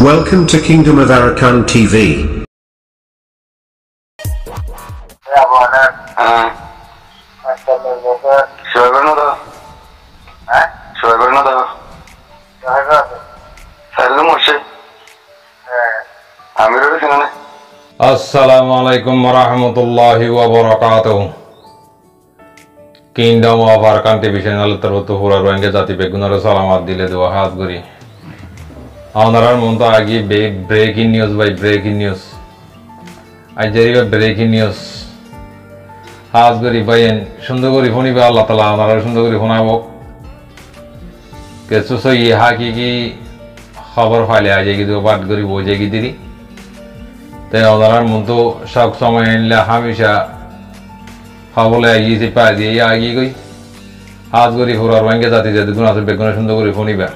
Welcome to Kingdom of Arakan TV. Ya benar. Şöyle ne da? Şöyle ne da? Selam olsun. Amirul Sinan. Assalamu alaikum warahmatullahi wabarakatuh. Kingdom of Arakan TV channel terbutuh pura ruangnya jati begunar salamat dile dua hat guri. Onarar monto agi breaking news by breaking news. Ajari breaking news. Hat guri bayen sundo guri phoni ba Allah Taala onarar sundo guri phonabo. Kesu so ye hakiki खबर file आ जाएगी तो बात गरीब हो जाएगी दीदी ते औदारान मुंतो शक समय इनले हमेशा खबर ले आई से पा दिए या आगे कोई हाथ गरीब हो रहा रंगे जाती जाती गुना से बेगुना सुंदर गरीब होनी बे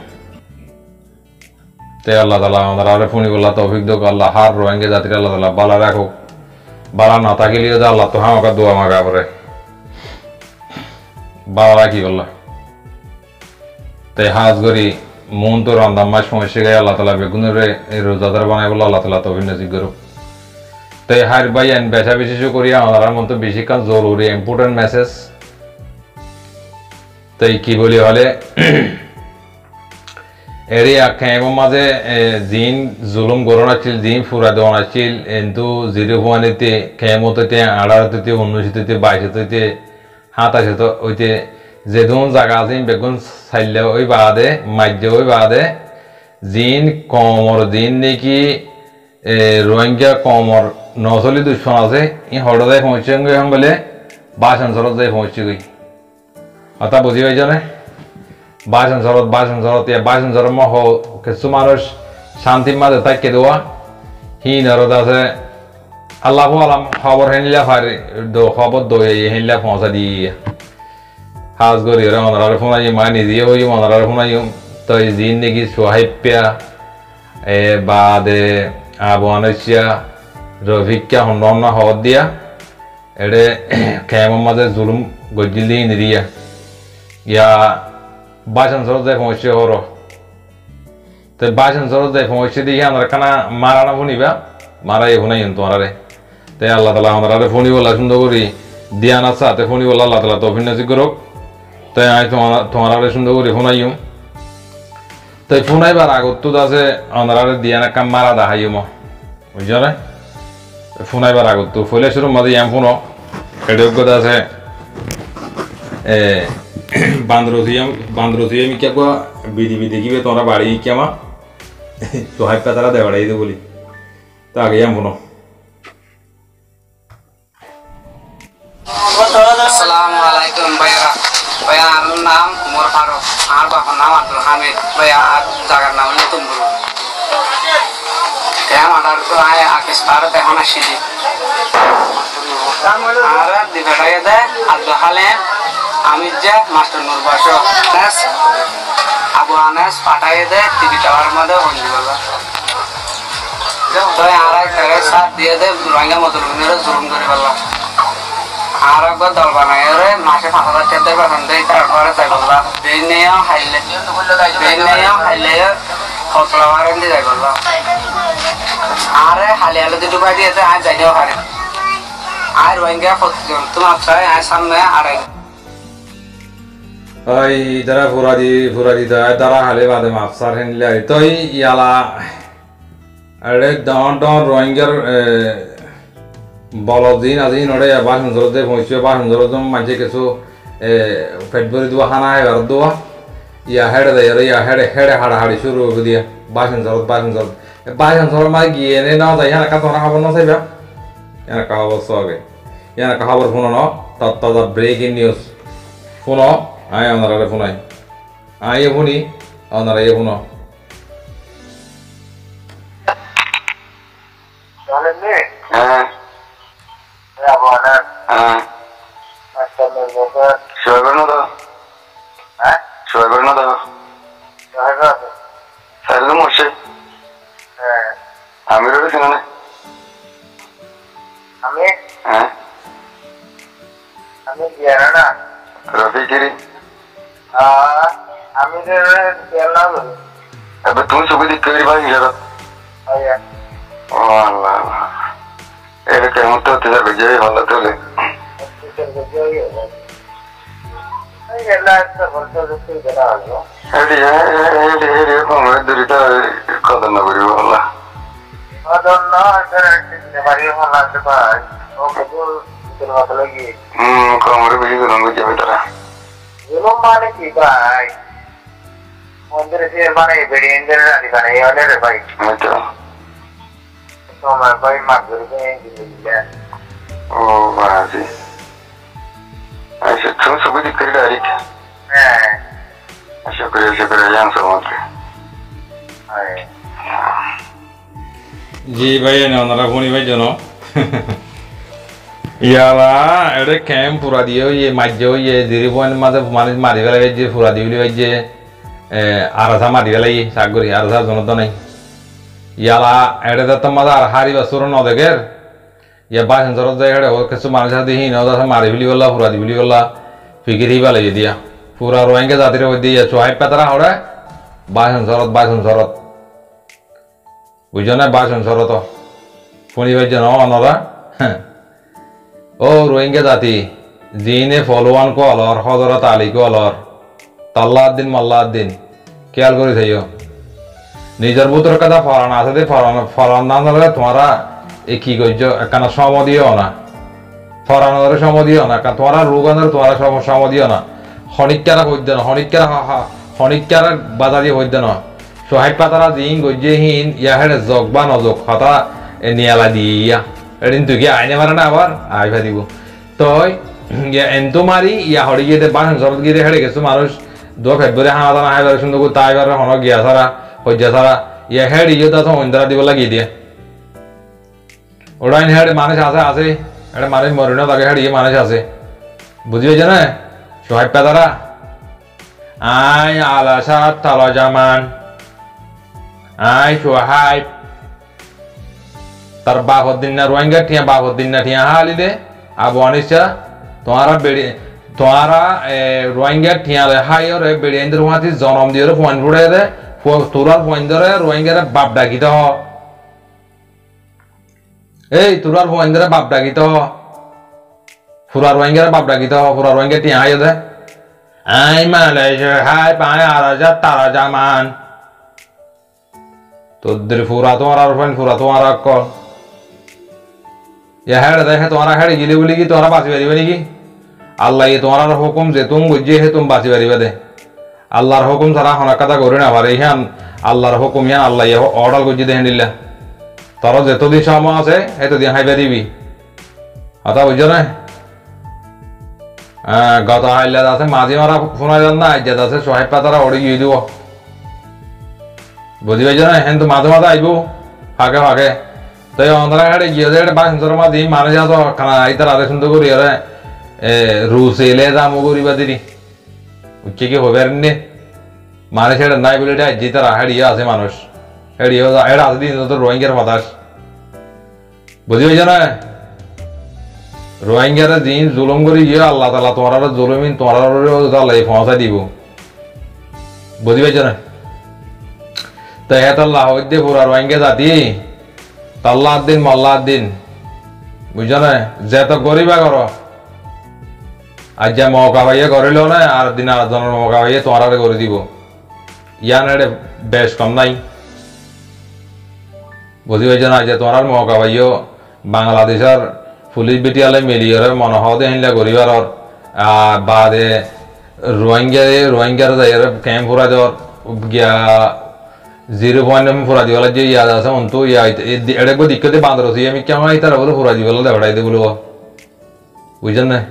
ते अल्लाह ताला औदारारे फोनी बोला तौफीक दो का अल्लाह हार रंगे जाती अल्लाह ताला बाला रखो बाला नाता के लिए तो अल्लाह तो हम का दुआ मांगा पड़े बाला रखी अल्लाह ते हाथ गरीब মন তো রান্দাম মাস সমস্যা গায় আল্লাহ তাআলা বেগুনরে এই রোজাদার বানাই বলে আল্লাহ তাআলা তৌফিক নসিব করুক তাই হার ভাই এন বেচা বিশেষ করিয়া আমার মন তো বেশি কাজ জরুরি ইম্পর্টেন্ট মেসেজ তাই কি বলি হলে এরি আখায় মাঝে জিন জুলুম গরনা ছিল জিন ফুরা দেওয়া ছিল কিন্তু জিরো ওয়ানেতে কেমততে 18তে 19তে 22তে 27তে ওইতে যেদুন জায়গা আছে বেগুন চাইলে ওই বাদে মাঝে ওই বাদে জিন কমর জিন নাকি রোহিঙ্গা কমর নচলি দুশ্মন আছে ই হঠাৎ পৌঁছে গই বলে বাসনচরত যাই পৌঁছে গই অর্থাৎ বুঝি পাইছ না বাসনচরত বাসনচরত মহ কিছু মানুষ শান্তির মাঝে তাকে দেওয়া হিনরত আছে আল্লাহ আলাম খবর হেনলা ফারি খবর দই হেনলা পৌঁছা দিয়ে হাজ গরি রে ওনার ফোনাই মানি দিয়ে হই ওনার ফোনাই তো জিন নাকি সোহাইপিয়া বাদে আবহানিয়া রফিকা হন্ডনা হদ দিয়া এডে খেমর মাঝে জুলুম গজিলি নিরিয়া ইয়া বাসন সরত যাই পৌঁছে হর তো বাসন সরত যাই পৌঁছে দিয়ে আমার কানা মারানা ফোনিবা মারাই ফোনাই তোমারে তাই আল্লাহ তালা ওনারে ফোনি বলা সুন্দর করি দিয়া না সাথে ফোনি বলা আল্লাহ তালা তৌফিক নসিব করুক তাই আমি তোমার সুন্দর করে ফোনাইম তাই ফোনাইবার আগত তো আছে অনারে দিয়া না কাম মারা দেখাইম বুঝছ না ফোনাইবার আগত তো ফলে শুরু মাঝে এম ফোন এডোগ্যতা আছে বান্দরসি আমি কে বিধি দেখিবে তোমরা বাড়ি কেমা তো হাই পাতারা দেওয়াই দে বলি তো আগে এম ফোন আসসালামু আলাইকুম ভাইয়া ভাইয়া আমার নাম উমর ফারুক আর বাবার নাম আব্দুল হামিদ ভাইয়া আর জায়গার নাম হলো তুমরু আমার তো আয় আকিস পারত এখন আসছি আর দিবেটাই দে আব্দুল হালিম আমির যে মাস্টার নূর বাসো আবু আনাস পাঠাই দে টিভি টাওয়ার মধ্যে বন্দি বলবা তো আর এক সাথ দিয়ে দে রোহিঙ্গা মজলুমের জুলুম করে বলবা আর একবার দল বানাই মাসে 5,000 টাকা বেতন দেয় তারপরে যাই বললাম বেন নিয়েও হাইলে ফসলা মারেন দিয়ে যাই বললাম আরে হালি আলো দুটো বাই দিয়েছে আর যাইও হারে আর রোহিঙ্গা তোমার চাই আর সামনে আড়াই ওই যারা ফুরাদি তারা হালে বাদে মাফসার হেনলে তো ইয়ালা আরে ডন রোহিঙ্গার বলদিন আজি নড়ে বাসন জরতে পৌঁছে বাসন জরত মাঝে কিছু পেট ভরে দেওয়া খানা এবার দেওয়া ইয়া হেড়ে দেয় ইয়া হেড়ে হাড়াহাড়ি শুরু করে দিয়া বাসন জরত মাঝে গিয়ে এনে না যায় এনাকা তোমরা খবর না চাইবা এনাকা খবর সবে এনাকা খবর শুনো ন তাজা ব্রেকিং নিউজ শুনো আয় ওনারা ফোনাই আয় শুনি ওনারা শুনো হ্যাঁ şöyle ne da? Şöyle ne da? Selam olsun. Amirul Sinan. Amir? Amir diyor na? Rafi kiri. Amir diyor na? Abi তুমি ছবি দেখতে পারি ভাই যারা ও আল্লাহ এটা কেমন তো হতে যাবে যে ভালো তোলে দুরিটা কদর না করিব আল্লাহ কমরে বেশি জুলুম করে যাবে তারা মানে কি ভাই মন্দিরে যে মানে বেরিয়ে রাখি মানে এই হলে রে ভাই তোমার ভাই মাছ ধরে দিলে ও বাজি আচ্ছা তুমি সবই দিক করে ডাইরেক্ট হ্যাঁ শুক্রিয়া জান সমাজকে জি ভাই ওনারা ফোনি ভাই জন ইয়ালা এটা ক্যাম্প পুরা দিয়ে ইয়ে মাঝে ইয়ে জিরি পয়েন্ট মাঝে মানুষ মারি ফেলাই যে পুরা দিবলি ভাই যে আরাধা মারি ফেলাই সাগরি আরাধা জনত নাই ইয়ালা এটা তো মাঝে আর হারি বাসুর ন দেখের ইয়া বাসন সরত যায় হেড়ে ও কিছু মানুষ হাতে হিন ওদা মারি ফেলি বললা পুরা দিবলি বললা ফিকির হি পালাই দিয়া পুরা রোহিঙ্গা জাতির মধ্যে ইয়া চোহাই পেতারা হড়ে বাসন সরত বুঝছো না বাসন সরত ফোনি ভাই জন অনরা হ্যাঁ ও রোহিঙ্গা জাতি জিনে ফলোয়ান কো অলর হজরত আলী কো অলর তাল্লাদ্দিন মাল্লাদ্দিন খেয়াল করে থাইও নিজের বুতর কথা ফরান আছে দে ফরান না হলে তোমারা এই কি করছো একখানা সম দিও না ফরানোর সম দিও না তোমারা রোগানোর তোমারা সম দিও না হনিকারা হইতে না হনিকারা বাজারি হইতে না সোহাই পাতারা দিন গজ্জেহীন ইয়া হেড়ে জগ বা নজক হতা নিয়ালা দিয়া এদিন তুই কি আইনে মারে না আবার আইভা দিব তো এনতো মারি ইয়া হড়ি গিয়ে বাসন সরত গিয়ে হেড়ে গেছো মানুষ দো ফেব্রুয়ারি হানা না আইবার সুন্দর করে তাই বার হন গিয়া সারা হজ্জা সারা ইয়া হেড় ইয়ে তো অন্ধরা দিব লাগিয়ে দিয়ে ওরাইন হেড়ে মানুষ আছে এটা মানুষ মরিন তাকে হেড় ইয়ে মানুষ আছে বুঝি হয়েছে না সোহাই পেদারা আই আলাসা তালা জামান আই সোহাই তার বাহদ্দিন না রোহিঙ্গা ঠিয়া বাহদ্দিন না ঠিয়া হালি দে আবু আনিসা তোমারা রোহিঙ্গা ঠিয়া রে হাই রে বেড়িয়েন্দ্র হাতি জনম দিয়ে ফোন ফুড়ে দে তোরার ফোন ধরে রোহিঙ্গারে বাপ ডাকিত হ এই তোরার ফোন ধরে বাপ ডাকিত হ ফুরা রোহিঙ্গারে বাপ ডাকিত হ ফুরা রোহিঙ্গা ঠিয়া হাই দে আই মালয়েশিয়া হাই পায় আরাজা তারা জামান তোদের ফুরা তোমার আর ফোন ফুরা তোমার কল ইয়া হেড়ে দেখে তোমারা হেড়ে গিলে বলি কি তোমরা বাঁচি পারিবে নাকি আল্লাহ তোমার হুকুম যে তুমি বুঝে হে তুমি বাঁচি পারিবে দে আল্লাহর হুকুম ছাড়া হনার কথা করি না পারে ইহান আল্লাহর হুকুম ইয়ান আল্লাহ অর্ডার করছি দেখে নিলা তোর যেতদিন সময় আছে এতদিন হাইবে দিবি কথা বুঝছো না গত হাইলে আছে মাঝি মারা শোনা যান না আজ্জাত আছে সোহাইব পাতারা ওড়ি গিয়ে দিব বুঝি পাইছো না হেন তো মাঝে মাঝে আইব ফাঁকে তো অন্ধরা হাড়ে গিয়ে যে বাসন্তর মাঝি মানুষ আছো খানা ইতার আরে সুন্দর করি আরে রুস এলে দামও করিবা দিদি উচ্চে কি হবে আর নে মানুষ এটা নাই বলে এটা যে তারা হাড়িয়ে আছে মানুষ এটা আছে দিন তো রোহিঙ্গার বাতাস বুঝি পাইছো না রোহিঙ্গারা দিন জুলুম করে গিয়ে আল্লাহ তালা তোমার জুলুমিন তোমার আল্লাহ পৌঁছাই দিব বুঝি পাইছো না তো হেত আল্লাহ হইতে পুরা রোহিঙ্গা জাতি তাল্লাদ্দিন মাল্লাদ্দিন বুঝছো না যে তো গরিবা করো আজ যা মৌকা পাইয়ে করিল না আর দিন আর জনের মৌকা পাইয়ে তোমার করে দিব ইয়ান এটা বেশ কম নাই বুঝি পাইছো না যে তোমার মৌকা পাইও বাংলাদেশের পুলিশ বিটিয়ালে মিলিয়ে মনে হওয়া হিনলে গরিবার বাদে রোহিঙ্গার যাই ক্যাম্প ফুরা দেওয়ার গিয়া 0.7 ফুরা দিওয়ালা যে ইয়াদ আছে অন্তু ইয়া এটা একবার দিক্কতে বাঁধ রয়েছে আমি কেমন এই তারা বলে ফুরা দিওয়ালা দেওয়াই দে বলবো বুঝছেন না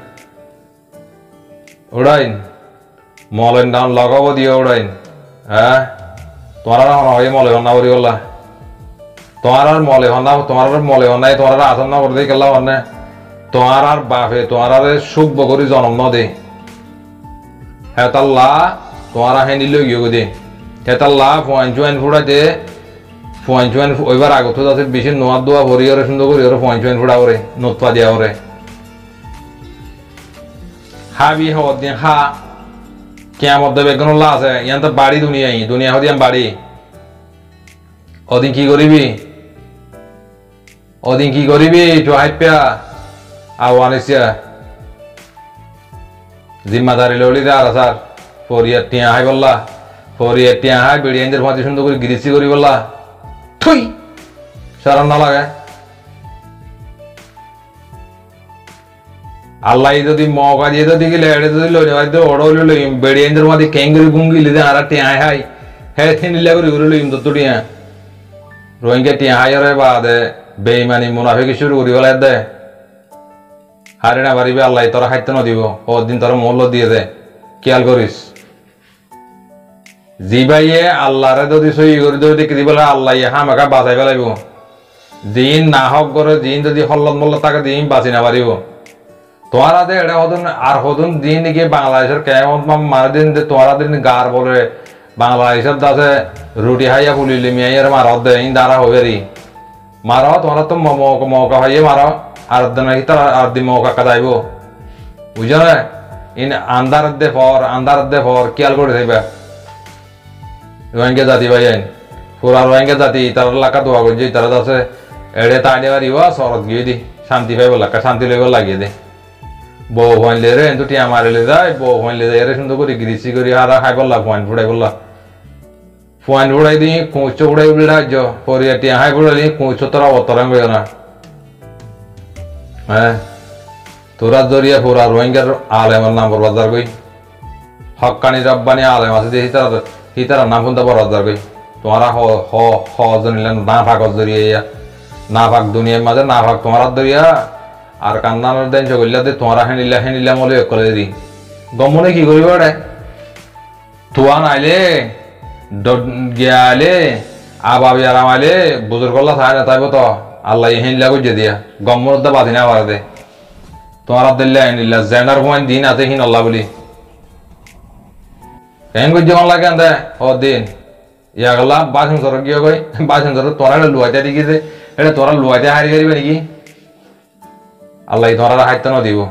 উড়াইন মলেন ডাউন লাগাবো দিয়ে উড়াইন হ্যাঁ তোমার হয় মলে হন্না করি বললা তোমার আর মলে হন্নাই তোমার আসন না করে দিয়ে গেলাম অন্যে তোমার আর বাপে তোমার আর সুখ বকরি জন্ম ন দে হ্যাঁ তাল্লা তোমার হেঁদি লই গিয়ে দে হেতাল্লা পয়েন্ট ফুটাইতে পয়েন্ট ওইবার আগত আছে বেশি নোয়ার দোয়া ভরি ওরে সুন্দর করি ওরে পয়েন্ট ফুটা করে নোটপা দিয়া ওরে হাবি হওয়ার দিন হা কেমন দেবে বেগুন আছে ইয়ান তো বাড়ি দুনিয়া হদি বাড়ি ওদিন কি করিবি ওদিন কি করিবি হাইপিয়া আওয়ানিসিয়া জিম্মাদারি ললি দে আর স্যার ফরিয়া টিয়া হাই বললা ফরিয়া টিয়া হাই বেড়িয়ানদের মাঝে সুন্দর করে গিরিসি করি বললা থুই শরম না লাগে আল্লাহ যদি মৌকা দিয়ে যদি গেলে এড়ে যদি লই হয়তো ওড়ো লই বেড়িয়ানদের মাঝে ক্যাঙ্গুরি গুঙ্গিলি দে আর টিয়া হাই হ্যাঁ নিলে করে ঘুরে লইম তো টিয়া রোহিঙ্গা টিয়া হাই রে বাদে বেইমানি মুনাফিকি শুরু করি বলে দে হারে না পারিবে আল্লাহ তোরা খাইতে না দিব দিন তোরা মূল্য দিয়ে দে খেয়াল করিস জি ভাইয়ে আল্লাহরে যদি সই করে যদি দেখি বলে আল্লাহ হামাকা বাঁচাই পেলাইব দিন না হক করে দিন যদি হল্লত মল্লত থাকে দিন বাঁচি না পারিব তোমারা দে এটা হতুন আর হতুন দিন গিয়ে বাংলাদেশের কেমন মারা দিন তোমারা দিন গার বলে বাংলাদেশের দাসে রুটি হাইয়া ফুলিলি মিয়াইয়ের মারত দে ইন দ্বারা হবে রি মারো তোমরা তো মৌকা হাইয়ে মারো আর দিন আর দিন মৌকা কাদাইব বুঝছো না ইন আন্দার দে ফর খেয়াল করে থাকবে রোহিঙ্গা জাতি ভাই আইন পুরা রোহিঙ্গা জাতি তার এলাকা দোয়া করছে তারা আছে এড়ে তাইলে পারিব শরৎ গিয়ে দি শান্তি পাইব এলাকা শান্তি লইব লাগিয়ে দে বউ ভাইলে রে কিন্তু টিয়া মারিলে যায় বউ ভাইলে যায় সুন্দর করে গিরিসি করে হারা খাই বললা ফোয়াইন ফুড়াই বললা ফোয়াইন ফুড়াই দি কুঁচো ফুড়াই বলে রাজ্য পরিয়া টিয়া হাই ফুড়াই কুঁচো তোরা অতরাং গেল না হ্যাঁ তোরা জরিয়া পুরা রোহিঙ্গার আলেমের নাম বরবাদার গই হকানি রব্বানি আলেম আছে যে হিতারা নাম শুনতে বরবাদার গই তোমারা হ জনিলে না ফাঁক জরিয়া না ফাঁক দুনিয়ার মাঝে না ফাঁক তোমার দরিয়া আর কান্নানোর দেন চগল্লা দে তোমারা হেনিলা মলে করে দি গমনে কি করিব রে তুয়া নাইলে গিয়ালে আবাবি আরামাইলে বুজুর্গল্লা চাই না তাইব তো আল্লাহ হেনিলা করে দিয়া গমনের দা বাদি না পারে দে তোমার দিল্লা হেনিলা জেন্ডার পয়েন্ট দিন আছে হিন আল্লাহ বলি কেন করছে আল্লাহ কেন দে ও দিন ইয়াগলা বাসন সর গিয়ে কই বাসন সর তোরা লুয়াইতে দিকে এটা তোরা লুয়াইতে হারি করিবে নাকি আল্লাহ তোরা হাইতে না দিব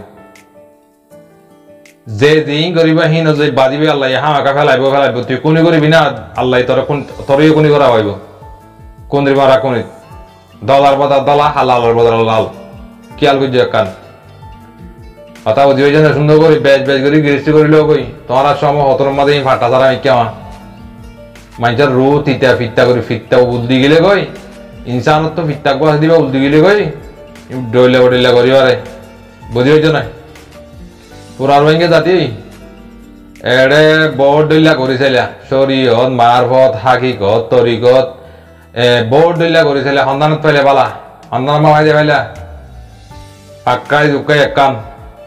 যে দিন করিবা হিন যে বাজিবে আল্লাহ হামাকা ফেলাইব তুই কোনি করিবি না আল্লাহ তোরা কোন তোরই কোনি করা হইব কোন মারা কোনি ডলার বদল ডলা হালালের বদল লাল খেয়াল করছি কান কথা বুঝিবে যে সুন্দর করি বেজ করি গৃষ্টি করিলেও কই তোমার সম হতর মাঝে ফাটা ছাড়া আমি কেমন মানুষের রু তিতা ফিত্তা করি ফিত্তা উল্দি গেলে কই ইনসানত তো ফিত্তা গাছ দিবা উল্দি গেলে কই ডইলে বডিলে করিবারে বুঝি হইছ না পুরা রোহিঙ্গা জাতি এড়ে বড় ডইলা করিছিলা শরীয়ত মারফত হাকিকত তরিকত বড় ডইলা করিছিলা সন্ধানত পাইলে পালা সন্ধান মামাই দিয়ে পাইলা পাক্কাই জুকাই এক কাম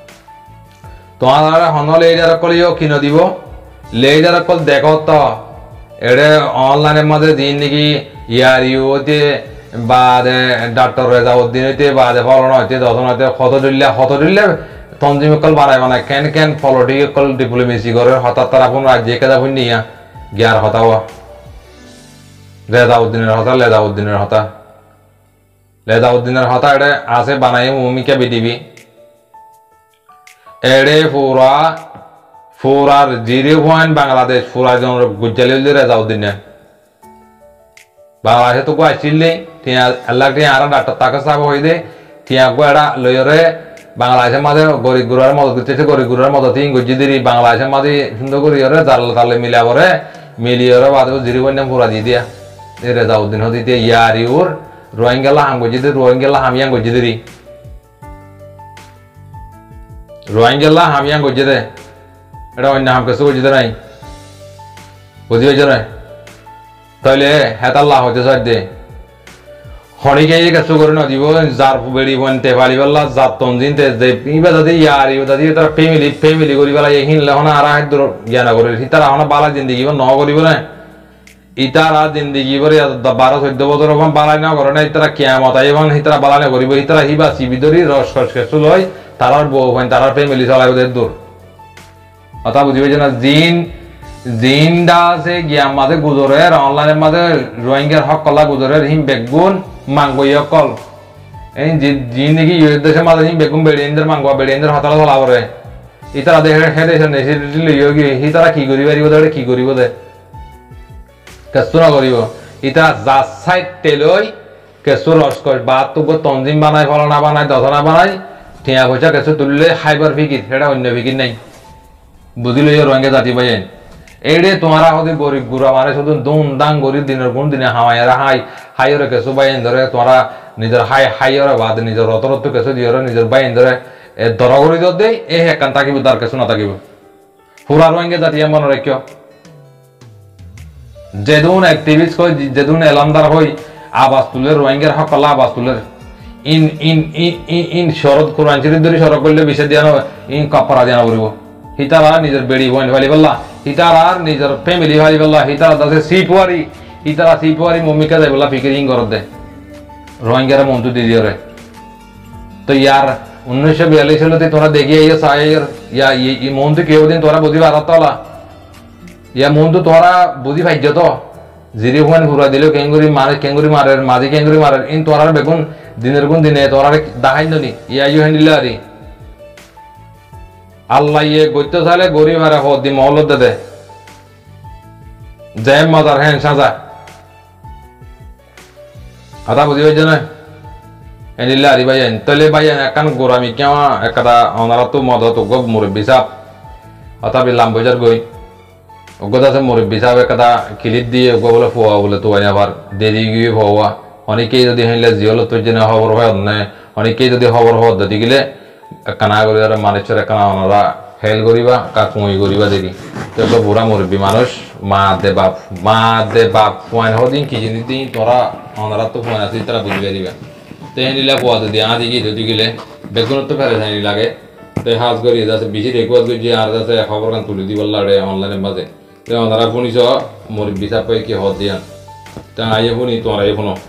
তোমার হন লেইডার কলিও কিন দিব লেইডার কল দেখো তো এড়ে অনলাইনের মাঝে দিন নাকি ইয়ার ইউতে বাদে ডাক্তার রেজাউদ্দিন হইতে বাদে ফলন হইতে দর্শন হইতে হত দিল্লে তঞ্জিম কল বানায় কেন পলিটিক্যাল ডিপ্লোমেসি করে হঠাৎ তার আপন রাজ্যে কেদা ভুন নিয়া গিয়ার হতাওয়া লেজাউদ্দিনের হতা এড়ে আছে বানাই ভূমিকা বিডিবি এড়ে ফুরার 0 বাংলাদেশ ফুরা জন গুজ্জালি রেজাউদ্দিনে বাংলাদেশে তো আসছিলেই টিয়া আল্লাহ টিয়া আর ডাক্তার তাকে চাব হয়ে দে টিয়া গোড়া লইরে বাংলাদেশের মাঝে গরিব গুড়ার মদত করতেছে গরিব গুড়ার মদত গজ্জি দিরি বাংলাদেশের মাঝে সুন্দর করি তালে মিলাবরে মিলিয়রে বাদ 0 ফুরা দিয়ে দিয়া রেজাউদ্দিন হতে দিয়ে ইয়ারিউর রোহিঙ্গালা হাম গজ্জি দিরি রোহিঙ্গালা হামিয়াং গজ্জি দিরি রোহিঙ্গালা হামিয়াং গজ্জি দে এটা অন্য হাম কিছু গজ্জি দে নাই বুঝি হয়েছে না তাহলে হেতাল্লাহ হতে চাই দে হরিকে কিছু করে না দিব যার বেড়ি বনতে পারি বললা যার তঞ্জিনতে যে ইবা দাদি ইয়ার ইবা দাদি তারা ফ্যামিলি করি বেলা হিনলে হনা আর হাত জ্ঞান করে তারা হনা বালা জিন্দগি ন করিব না ইতারা জিন্দগি করে 12-14 বছর বালাই না করে না তারা কিয়ামত আইব তারা বালা না করিব তারা হিবা সিবিদরি রস কেসু লয় তারার বউ তারার ফ্যামিলি চলাইব দূর কথা বুঝিবে যে না জিন্দা আছে গিয়ার মাঝে গুজরের অনলাইনের মাঝে রোহিঙ্গার হক কলা গুজরের হিম বেগুন মাংবই কল এই জিন দেখি দেশের মাঝে হিম বেগুন বেড়িয়েন্দ্র মাংবা বেড়িয়েন্দ্র হতালা চলা করে ইতারা দেখে হেডে হি তারা কি করিব দে কি করিব দে কেসু না করিব ইতারা যা সাইড তেলই কেঁচু রস কষ বা তোকে তঞ্জিম বানাই ফলনা বানাই দশনা বানাই টিয়া পয়সা কেঁচু তুললে খাইবার ফিকির সেটা অন্য ফিকির নাই বুঝিল রোহিঙ্গা জাতি বাইন এইডে তোমারা হতে গরিব গুড়া মানে শুধু দুম দাং গরিব দিনের কোন দিনে হাওয়াইরা হাইরে কেঁচু বাইন ধরে তোমরা নিজের হাইরে বাদ নিজের রত কেঁচু দিয়ে নিজের বাইন ধরে দরা করে দিও দেই এ একান থাকিব তার কেঁচু না থাকিব পুরা রোহিঙ্গা জাতি মনে রাখিও যেদুন অ্যাক্টিভিস্ট হই যেদুন এলামদার হই আবাস তুলে রোহিঙ্গার হকলা আবাস তুলে ইন ইন ইন শরৎ কোরআন শরীফ ধরে সরক করলে বিষে দিয়া ইন কাপড়া দিয়া করিব হিতারা নিজের বেড়ি বইন ফালি বললা হিতারা নিজের ফ্যামিলি ফালি বললা হিতারা দাসে সিটওয়ারি হিতারা সিটওয়ারি মম্মিকা যাই বললা ফিকিরিং করত দে রোহিঙ্গারা মন্তু দি দিয়ে তো ইয়ার 1942 সালে তোরা দেখিয়ে ইয়ে সায়ের ইয়া ই মন্তু কেউ দিন তোরা বুঝি পারতলা ইয়া মন্তু তোরা বুঝি পাইছ তো জিরি ওখানে ঘুরা দিলেও কেঙ্গুরি মারে মাঝি কেঙ্গুরি মারে ইন তোরার বেগুন দিনের কোন দিনে তোরার দেখাইন নি ইয়া ইউ হ্যান্ডিল আরি আল্লাহ ইয়ে গইতে চাইলে গরিব আরে হদ দি মহলত দে জয় মাদার হ্যাঁ সাজা কথা বুঝি পাইছ না হ্যান্ডিল আরি ভাইয়ান তাহলে ভাইয়ান একান গোরামি কেমন একটা ওনারা তো মদ তো গব মুরব্বী সাপ অথা বিলাম বাজার গই ওগোদা সে মুরব্বী সাহেব একটা কিলিপ দিয়ে ওগো বলে ফোয়া বলে তো আবার দেরি গিয়ে ফোয়া অনেকেই যদি হইলে জিওল তোর জন্য খবর হয় না অনেকেই যদি খবর হওয়ার যদি গেলে কানা করি মানুষের কানা ওনারা হেল করিবা কাকুই করিবা দেখি তো এগুলো বুড়া মুরব্বী মানুষ মা দে বাপ ফোয়ান হদিন কি জিনিস দিন তোরা ওনারা তো ফোয়ান আছে তারা বুঝি পারিবা তো হেনিলা ফোয়া যদি আদি গিয়ে যদি গেলে বেগুন তো ফেলে জানি লাগে তো হাজ করি যাচ্ছে বেশি রেকর্ড করছি আর যাচ্ছে খবর কান তুলে দিব লাড়ে অনলাইনের মাঝে তো ওনারা শুনিস মুরব্বী সাহেব কি হদ দিয়া তা আইয়ে শুনি তোমরা আইয়ে শুনো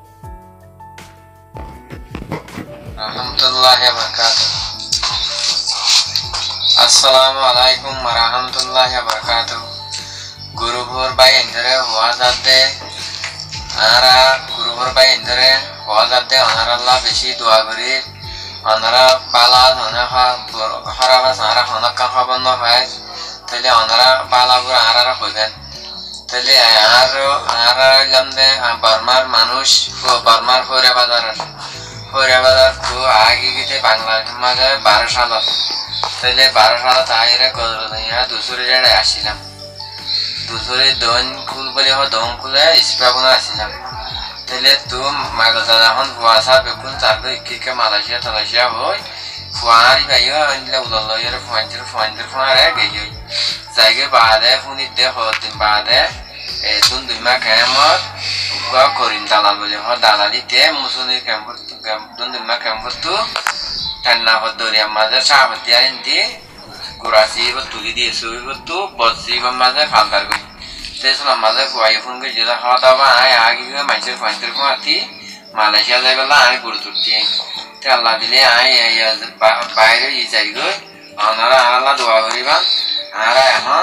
আসসালামু আলাইকুম ওয়া রাহমাতুল্লাহি ওয়া বারাকাতুহু গুরুভর বাই এন্ডারে হওয়া যাতে আরা গুরুভর বাই এন্ডারে হওয়া যাতে আনারাল্লাহ বেশি দোয়া করি আনারা বালা ধনা হরাবা সারা হনকা হবন হয় তাহলে আনারা বালাগুর আরারা হইবেন তাহলে আর লমদে বার্মার মানুষ বার্মার হইরা বাজার তো আগে গিয়ে বাংলাদেশের মাঝে 12 সাল তাহলে 12 সাল তাইরে দুসুরি জায়গায় আসছিলাম দুসুরি দন খুল বলে দম খুলে স্প্রাগুনা আসছিলাম তাহলে তো মাগজা যখন ফুয়াশা বেকুন তারপর ইকে মালয়েশিয়া হই ফুয়ারি বাইও আনলে উদল ইয়ার ফুয়াঞ্জের ফুয়ারে গেই জায়গা বাদে ফুনি দে হদিন বাদে তুন দুইমা কেমত উকা করিম দালাল বলে দালালি তে মুসুনি কেমত তুন দুইমা কেমত তো ঠান্ডা দরিয়া মাঝে সাহাবতি আইন দিয়ে গুড়াছি তুলি দিয়ে শুই তো বসি মাঝে ফালদার গই তেসলাম মাঝে ফুয়াই ফোন করে যেটা খাওয়া দাওয়া আয় আগে মানুষের ফাইন্টের ফুয়াতি মালয়েশিয়া যাই বললা আমি গুরু তুলছি তে আল্লাহ দিলে আয় বাইরে ই যাই গই ওনারা আল্লাহ দোয়া করিবা আর এখন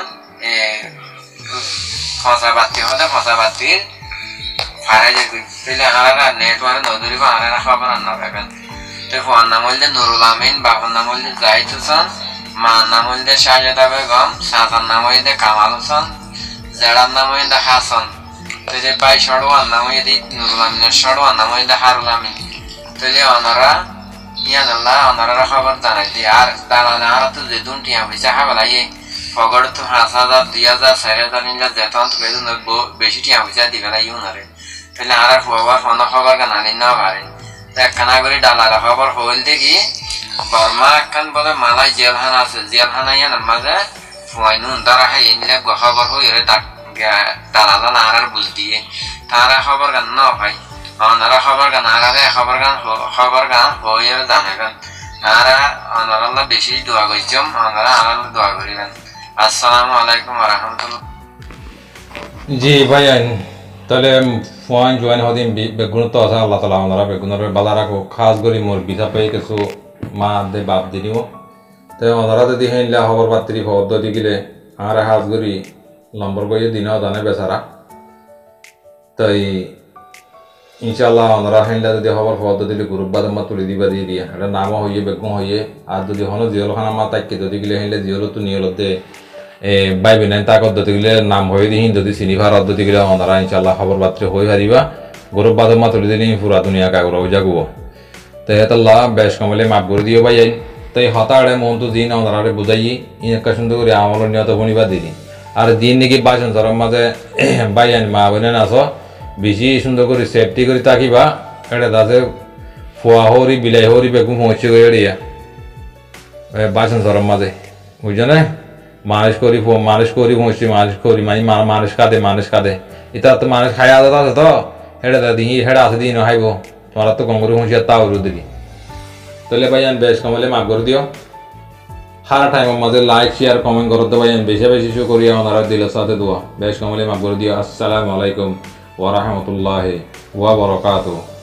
ফসা বাতি হতে ফসা বাতির ফারাই যাই গই তাহলে আলাদা নেটওয়ার্ক নদরিব আলাদা খাবার রান্না পাবেন তো ফোন নাম হইলে নুরুল আমিন বাবার নাম হইলে জাহিদ হোসেন মার নাম হইলে শাহজাদা বেগম সাজার নাম হইলে কামাল হোসেন জেড়ার নাম হইলে হাসান তো যে ভাই সড়ওয়ার নাম হইলে নুরুল আমিনের সড়ওয়ার নাম হইলে হারুল আমিন তাহলে ওনারা ইয়ান আল্লাহ ওনারা খবর জানাইতে আর দালালে আর তো যে দুন টিয়া পয়সা হাবালাই ফগড় তো 5,000 2,000 4,000 নিলে যেতন তো বেদন বেশি টিয়া পয়সা দিবে না ইউনারে তাহলে আর ফুয়াবার ফোন খবর গানানি না পারে একখানা করে ডালারা খবর হইল দেখি বর্মা একখান বলে মালাই জেলখানা আছে জেলখানা ইয়ান মাঝে ফুয়াইনুন তারা হাই এনে খবর হই ডালালা নারার বুঝ দিয়ে তারা খবর গান না ভাই ওনারা খবর গান আরারে খবর গান হয়ে জানাবেন আর ওনারা বেশি দোয়া করছম ওনারা আল্লাহ দোয়া করিবেন আসসালামু আলাইকুম ওয়া রাহমাতুল্লাহ জি ভাইয়ান তাহলে ফোন জয়েন হদিন বেগুন তো আছে আল্লাহ তাআলা ওনারা বেগুনের বালা রাখো খাস করি মোর বিছা পাই কিছু মা দে বাপ দিও তো ওনারা যদি হেনলা খবর পাত্রী খবর দি গেলে আর হাজ করি নম্বর কইয়ে দিনও জানে বেচারা তাই ইনশাআল্লাহ ওনারা হেনলা যদি খবর দিলে গ্রুপ বাদমা তুলে দিবা দিয়ে দিয়া এটা নামও হইয়ে বেগুন হইয়ে আর যদি হনো জিয়লখানা মা তাকে যদি গেলে হেনলে জিয়ল তো নিয়লতে বাইবে নাই তাক পদ্ধতি গেলে নাম হয়ে দিন যদি চিনি ভার পদ্ধতি গেলে ওনারা ইনশাআল্লাহ খবর পাত্রে হয়ে হারিবা গরু বাদর মাতুল দিনই পুরা দুনিয়া কাগর জাগুব তো হেতাল্লাহ বেশ কমলে মাপ করে দিও ভাই তাই হতাড়ে মন তো দিন আমাদের বুঝাই ইনকা সুন্দর করে আমল নিয়ত ভনিবার দিদি আর দিন নাকি বাসন সরম মাঝে বাইয়ান মা বোনে নাচ বেশি সুন্দর করে সেফটি করে তাকিবা এটা তাতে ফোয়া হরি বিলাই হরি বেগুম হচ্ছে করে এড়িয়া বাসন সরম মাঝে বুঝছো না মালিশ করি হচ্ছে মালিশ করি মানে মানুষ কাঁদে এটা তো মানুষ খাই আদত আছে তো হেঁটে দিই হেঁটে আছে দিন হাইব তোমার তো কম করে হচ্ছে তাও দিদি তাহলে ভাইয়ান বেশ কমলে মাফ করে দিও হার টাইমের মাঝে লাইক শেয়ার কমেন্ট করতে ভাইয়ান বেশি বেশি শো করিয়া ওনারা দিলের সাথে দোয়া বেশ কমলে মাফ করে দিও। আসসালামু আলাইকুম ওয়া রাহমাতুল্লাহি ওয়া বারাকাতুহু।